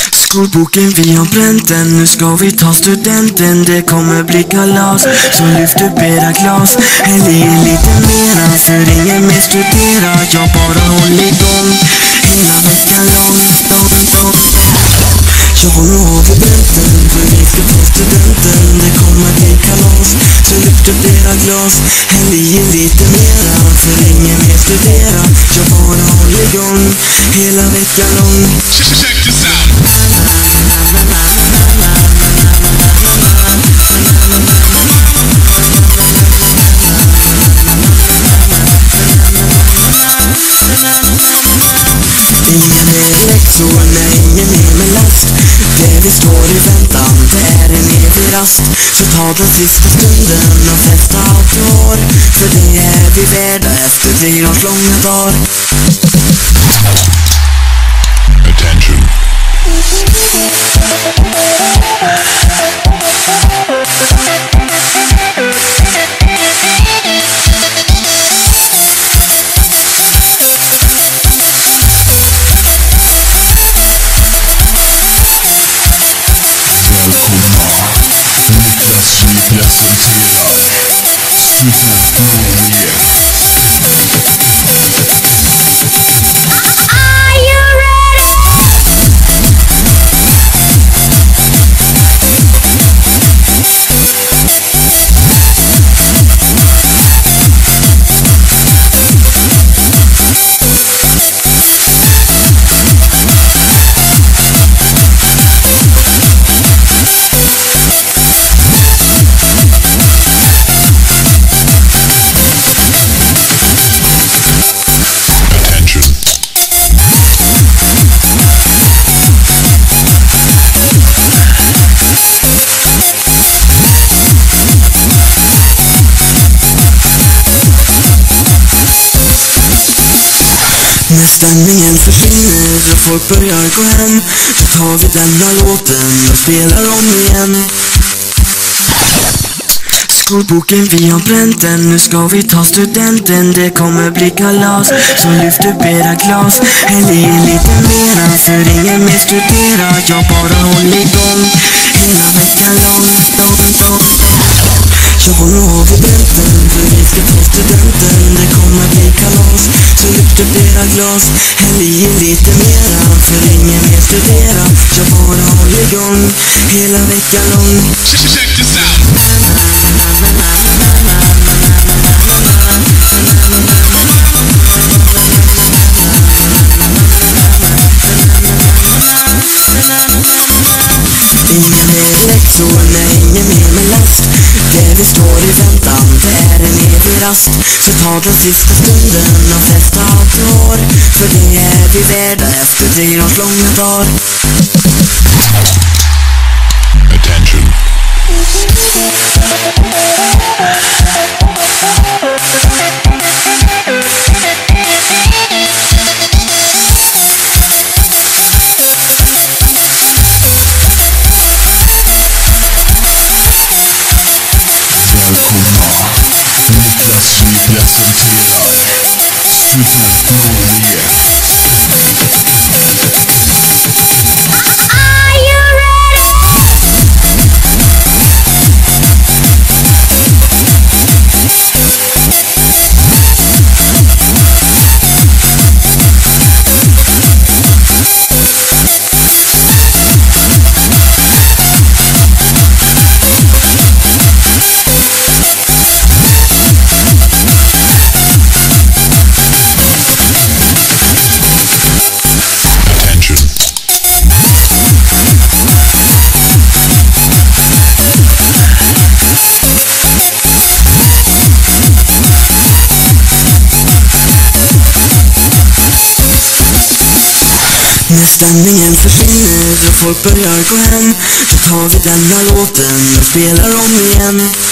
Skolboken, vi har bränt den. Nu ska vi ta studenten. Det kommer bli kalas, så lyft upp era glas. Häll i lite mera, för ingen mer studerar. Jag bara håller igång hela veckan lång. Ja, nu har vi bränt den, för vi ska ta studenten. Det kommer bli kalas, så lyft upp era glas. Häll i lite mera, för ingen mer studerar. Jag bara håller igång hela veckan lång. Check this out. Ingen mer läxor, nej, ingen mer med last. Det vi står i väntan, det är en evig rast. Så ta den sista stunden och festa allt du har. För det är vi värda efter 3 års långa dagar. Attention. När stämningen försvinner och folk börjar gå hem, då tar vi denna låten och spelar om igen. Skolboken, vi har bränt den. Nu ska vi ta studenten. Det kommer bli kalas, så lyft upp era glas. Häll i lite mera, för ingen mer studerar. Jag bara håller igång hela veckan lång. Ja, nu har vi bränt den, för vi ska ta studenten. Det kommer bli kalas, så lyft upp era glas. Häll i lite mera, för ingen mer studerar. Jag bara håller igång hela veckan lång. Check this out. Ingen mer läxor, nej, ingen mer med last. Det vi står i väntan, det är en evig rast. Så ta den sista stunden och festa allt du har. För det är vi värda efter 3 års långa dagar. Attention. När stämningen försvinner och folk börjar gå hem, då tar vi denna låten och spelar om igen.